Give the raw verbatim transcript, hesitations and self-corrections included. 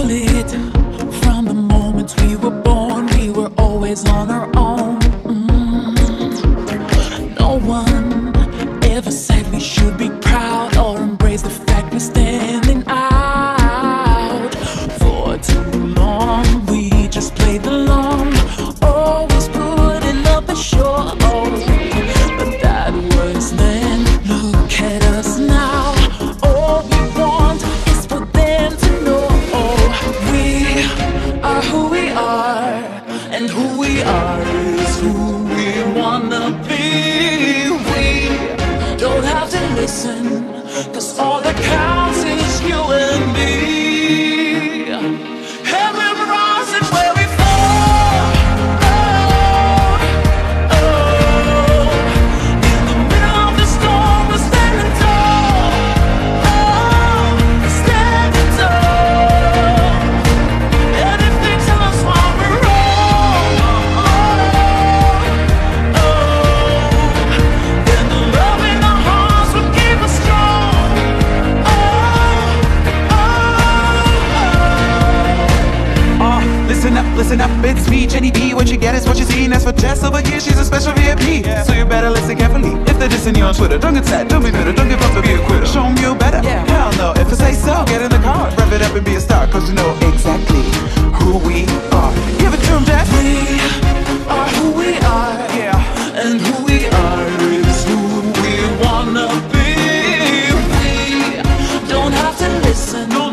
split. From the moment we were born, we were always on our own. Mm. No one ever said we should be proud or embrace the fact we're standing out. For too long we just played along, always putting up a show. But that was then, look at us now. All we want is for them to know we are who we are, and who we are is who we wanna be. We don't have to listen, cause all that counts is you and me. And we're rising where we fall. Oh, oh. In the middle of the storm, we're standing tall. Oh, standing tall. And if they tell us why we're wrong, oh, oh, then the love in our hearts will keep us strong. Oh, oh, oh. Uh, listen up, listen up, it's me, Jenny B. What you get is what you see, and as for Jess over here, she's a special V I P. Yeah. So you better listen carefully. If they're dissing you on Twitter, don't get sad, don't be bitter, don't give up to be a quitter. Show 'em you better. Yeah. Hell no, if I say so, get in the car, rev it up and be a star, cause you know exactly who we are. Give it to 'em, Jess. We are who we are, Yeah. and who we are is who we wanna be. We don't have to listen.